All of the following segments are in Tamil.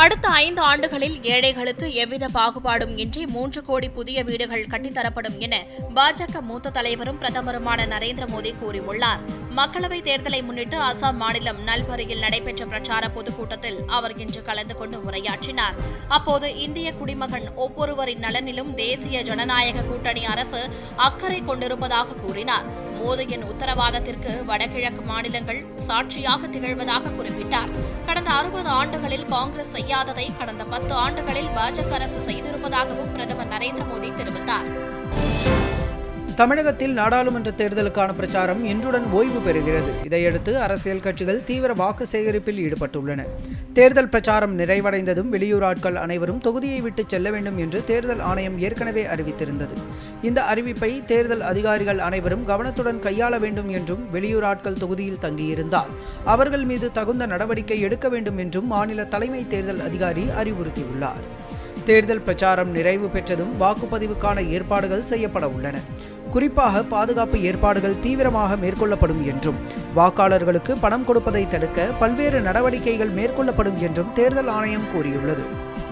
அடுத்த 5 ஆண்டுகளில் ஏழைகளுக்கு எவ்வித பாகுபாடும் இன்றி 3 கோடி புதிய வீடுகள் கட்டித்தரப்படும் என பாஜக மூத்த தலைவரும் பிரதமருமான நரேந்திர மோடி கூறியுள்ளார். மக்களவைத் தேர்தலை முன்னிட்டு அசாம் மாநிலம் நல்பரியில் நடைபெற்ற பிரச்சார பொதுக்கூட்டத்தில் அவர் இன்று கலந்து கொண்டு உரையாற்றினார். அப்போது இந்திய குடிமகன் ஒவ்வொருவரின் நலனிலும் தேசிய ஜனநாயக கூட்டணி அரசு அக்கறை கொண்டிருப்பதாக கூறினார். மோடியின் உத்தரவாதத்திற்கு வடகிழக்கு மாநிலங்கள் சாட்சியாக திகழ்வதாக குறிப்பிட்டார். கடந்த 60 ஆண்டுகளில் காங்கிரஸ் செய்யாததை கடந்த 10 ஆண்டுகளில் பாஜக அரசு செய்திருப்பதாகவும் பிரதமர் நரேந்திர மோடி தெரிவித்தார். தமிழகத்தில் நாடாளுமன்ற தேர்தலுக்கான பிரச்சாரம் இன்றுடன் ஓய்வு பெறுகிறது. இதையடுத்து அரசியல் கட்சிகள் தீவிர வாக்கு சேகரிப்பில் ஈடுபட்டுள்ளன. தேர்தல் பிரச்சாரம் நிறைவடைந்ததும் வெளியூர் ஆட்கள் அனைவரும் தொகுதியை விட்டு செல்ல வேண்டும் என்று தேர்தல் ஆணையம் ஏற்கனவே அறிவித்திருந்தது. இந்த அறிவிப்பை தேர்தல் அதிகாரிகள் அனைவரும் கவனத்துடன் கையாள வேண்டும் என்றும், வெளியூர் ஆட்கள் தொகுதியில் தங்கியிருந்தால் அவர்கள் மீது தகுந்த நடவடிக்கை எடுக்க வேண்டும் என்றும் மாநில தலைமை தேர்தல் அதிகாரி அறிவுறுத்தியுள்ளார். தேர்தல் பிரச்சாரம் நிறைவு பெற்றதும் வாக்குப்பதிவுக்கான ஏற்பாடுகள் செய்யப்பட உள்ளன. குறிப்பாக பாதுகாப்பு ஏற்பாடுகள் தீவிரமாக மேற்கொள்ளப்படும் என்றும், வாக்காளர்களுக்கு பணம் கொடுப்பதை தடுக்க பல்வேறு நடவடிக்கைகள் மேற்கொள்ளப்படும் என்றும் தேர்தல் ஆணையம் கூறியுள்ளது.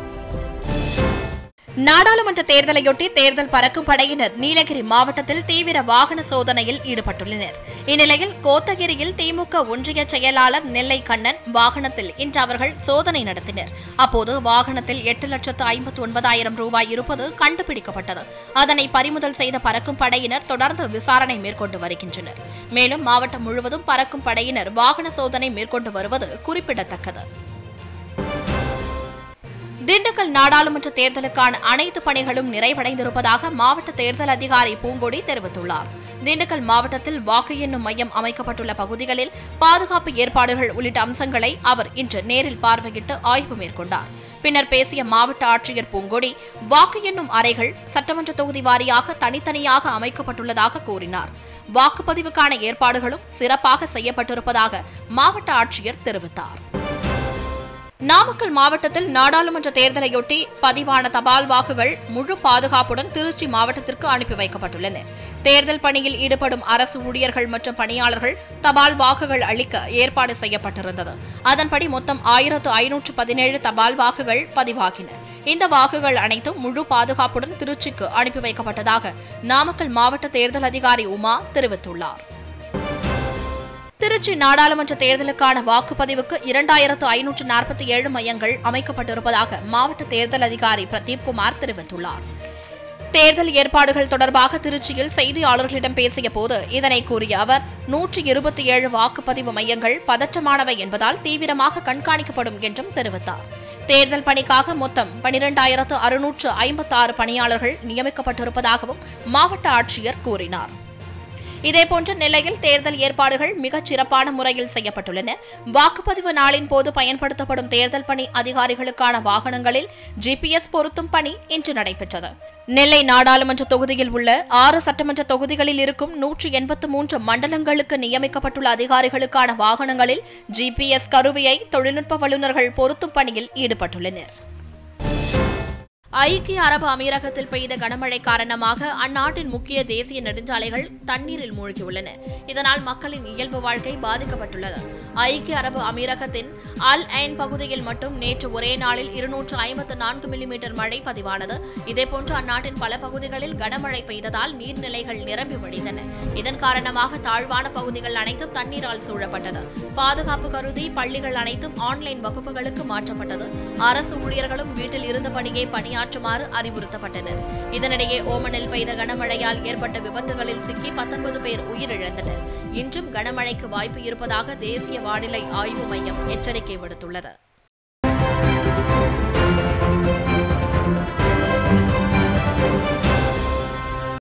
நாடாளுமன்ற தேர்தலையொட்டி தேர்தல் பறக்கும் படையினர் நீலகிரி மாவட்டத்தில் தீவிர வாகன சோதனையில் ஈடுபட்டுள்ளனர். இந்நிலையில் கோத்தகிரியில் திமுக ஒன்றிய செயலாளர் நெல்லை கண்ணன் வாகனத்தில் இன்று அவர்கள் சோதனை நடத்தினர். அப்போது வாகனத்தில் 8,59,000 ரூபாய் இருப்பது கண்டுபிடிக்கப்பட்டது. அதனை பறிமுதல் செய்த பறக்கும் படையினர் தொடர்ந்து விசாரணை மேற்கொண்டு வருகின்றனர். மேலும் மாவட்டம் முழுவதும் பறக்கும் படையினர் வாகன சோதனை மேற்கொண்டு வருவது குறிப்பிடத்தக்கது. திண்டுக்கல் நாடாளுமன்ற தேர்தலுக்கான அனைத்து பணிகளும் நிறைவடைந்திருப்பதாக மாவட்ட தேர்தல் அதிகாரி பூங்கொடி தெரிவித்துள்ளார். திண்டுக்கல் மாவட்டத்தில் வாக்கு எண்ணும் மையம் அமைக்கப்பட்டுள்ள பகுதிகளில் பாதுகாப்பு ஏற்பாடுகள் உள்ளிட்ட அம்சங்களை அவர் இன்று நேரில் பார்வையிட்டு ஆய்வு மேற்கொண்டார். பின்னர் பேசிய மாவட்ட ஆட்சியர் பூங்கொடி, வாக்கு எண்ணும் அறைகள் சட்டமன்ற தொகுதி வாரியாக தனித்தனியாக அமைக்கப்பட்டுள்ளதாக கூறினார். வாக்குப்பதிவுக்கான ஏற்பாடுகளும் சிறப்பாக செய்யப்பட்டிருப்பதாக மாவட்ட ஆட்சியர் தெரிவித்தார். நாமக்கல் மாவட்டத்தில் நாடாளுமன்ற தேர்தலையொட்டி பதிவான தபால் வாக்குகள் முழு பாதுகாப்புடன் திருச்சி மாவட்டத்திற்கு அனுப்பி வைக்கப்பட்டுள்ளன. தேர்தல் பணியில் ஈடுபடும் அரசு ஊழியர்கள் மற்றும் பணியாளர்கள் தபால் வாக்குகள் அளிக்க ஏற்பாடு செய்யப்பட்டிருந்தது. அதன்படி மொத்தம் 1517 தபால் வாக்குகள் பதிவாகின. இந்த வாக்குகள் அனைத்தும் முழு பாதுகாப்புடன் திருச்சிக்கு அனுப்பி வைக்கப்பட்டதாக நாமக்கல் மாவட்ட தேர்தல் அதிகாரி உமா தெரிவித்துள்ளார். திருச்சி நாடாளுமன்ற தேர்தலுக்கான வாக்குப்பதிவுக்கு 2547 மையங்கள் அமைக்கப்பட்டிருப்பதாக மாவட்ட தேர்தல் அதிகாரி பிரதீப்குமார் தெரிவித்துள்ளார். தேர்தல் ஏற்பாடுகள் தொடர்பாக திருச்சியில் செய்தியாளர்களிடம் பேசிய போது இதனை கூறிய அவர், 127 வாக்குப்பதிவு மையங்கள் பதற்றமானவை என்பதால் தீவிரமாக கண்காணிக்கப்படும் என்றும் தெரிவித்தார். தேர்தல் பணிக்காக மொத்தம் 12,656 பணியாளர்கள் நியமிக்கப்பட்டிருப்பதாகவும் மாவட்ட ஆட்சியர் கூறினார். இதேபோன்று நெல்லையில் தேர்தல் ஏற்பாடுகள் மிகச் சிறப்பான முறையில் செய்யப்பட்டுள்ளன. வாக்குப்பதிவு நாளின் போது பயன்படுத்தப்படும் தேர்தல் பணி அதிகாரிகளுக்கான வாகனங்களில் GPS பொருத்தும் பணி இன்று நடைபெற்றது. நெல்லை நாடாளுமன்ற தொகுதியில் உள்ள 6 சட்டமன்ற தொகுதிகளில் இருக்கும் 183 மண்டலங்களுக்கு நியமிக்கப்பட்டுள்ள அதிகாரிகளுக்கான வாகனங்களில் GPS கருவியை தொழில்நுட்ப வல்லுநர்கள் பொருத்தும் பணியில் ஈடுபட்டுள்ளனர். ஐக்கிய அரபு அமீரகத்தில் பெய்த கனமழை காரணமாக அந்நாட்டின் முக்கிய தேசிய நெடுஞ்சாலைகள் தண்ணீரில் மூழ்கியுள்ளன. இதனால் மக்களின் இயல்பு வாழ்க்கை பாதிக்கப்பட்டுள்ளது. ஐக்கிய அரபு அமீரகத்தின் அல் ஐன் பகுதியில் மட்டும் நேற்று ஒரே நாளில் 254 மில்லிமீட்டர் மழை பதிவானது. இதேபோன்று அந்நாட்டின் பல பகுதிகளில் கனமழை பெய்ததால் நீர்நிலைகள் நிரம்பி வழிந்தன. இதன் காரணமாக தாழ்வான பகுதிகள் அனைத்தும் தண்ணீரால் சூழப்பட்டது. பாதுகாப்பு கருதி பள்ளிகள் அனைத்தும் ஆன்லைன் வகுப்புகளுக்கு மாற்றப்பட்டது. அரசு ஊழியர்களும் வீட்டில் இருந்தபடியே பணியாற்றுமாறு அறிவுறுத்தப்பட்டனர். இதனிடையே ஓமனில் பெய்த கனமழையால் ஏற்பட்ட விபத்துகளில் சிக்கி 19 பேர் உயிரிழந்தனர். இன்றும் கனமழைக்கு வாய்ப்பு இருப்பதாக தேசிய வானிலை ஆய்வு மையம் எச்சரிக்கை விடுத்துள்ளது.